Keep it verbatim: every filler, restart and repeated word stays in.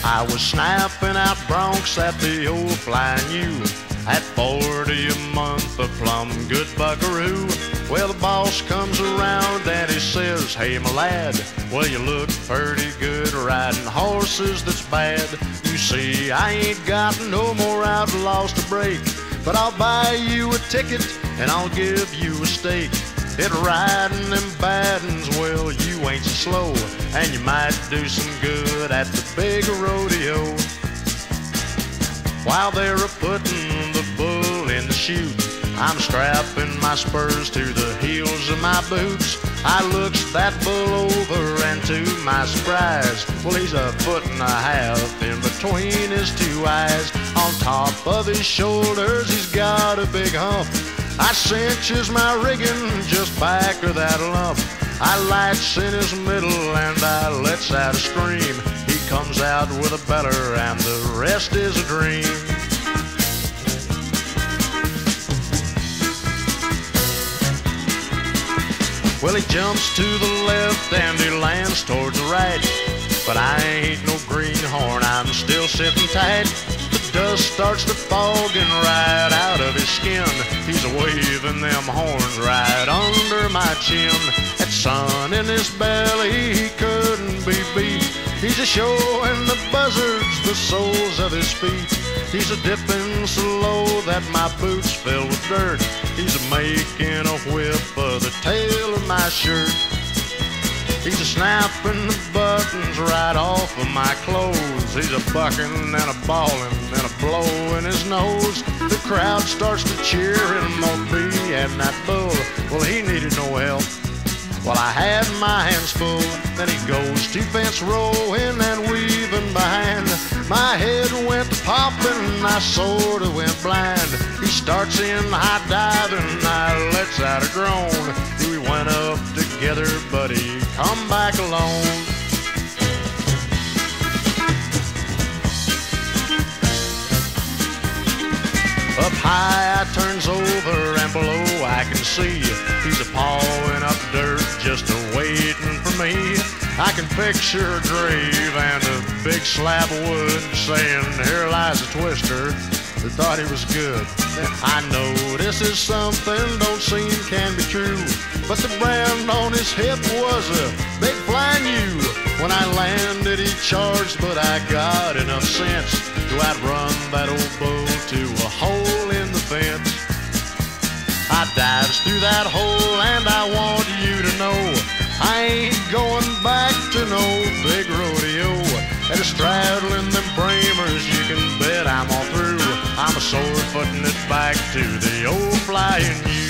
I was snapping out broncs at the old Flying U at forty a month, a plumb good buckaroo. Well, the boss comes around and he says, hey, my lad, well, you look pretty good riding horses that's bad. You see, I ain't got no more outlaws to break, but I'll buy you a ticket and I'll give you a stake. It riding them bad uns, well, you ain't so slow, and you might do some good at the big rodeo. While they're a-putting the bull in the chute, I'm strapping my spurs to the heels of my boots. I looks that bull over, and to my surprise, well, he's a foot and a half in between his two eyes. On top of his shoulders, he's got a big hump. I cinches my rigging just back of that lump. I lights in his middle and I lets out a scream. He comes out with a beller and the rest is a dream. Well, he jumps to the left and he lands towards the right, but I ain't no greenhorn, I'm still sitting tight. The dust starts to fogging right out of his skin. He's a-waving them horns right under my chin. That sun in his belly, he couldn't be beat. He's a-showing the buzzards the soles of his feet. He's a-dipping so low that my boots fill with dirt. He's a-making a whip of the tail of my shirt. He's a-snapping the buttons right off of my clothes. He's a-bucking and a-bawling and a-blowing his nose. The crowd starts to cheer him on me and that bull. Well, he needed no help. Well, I had my hands full. Then he goes two fence rowing and weaving behind. My head went popping, I sort of went blind. He starts in high diving, I lets out a groan. We went up together, but he come back alone. Up high I turns over and below I can see he's a-pawing up dirt just a-waiting for me. I can picture a grave and a big slab of wood saying, here lies a twister that thought he was good. I know this is something don't seem can be true, but the brand on his hip was a big Flying U. When I landed he charged, but I got enough sense to outrun that old bull to a hole in the fence. I dives through that hole and I want you to know I ain't going back to no big rodeo. And a straddling them bramers, you can bet I'm all through. I'm a sword putting it back to the old Flying U.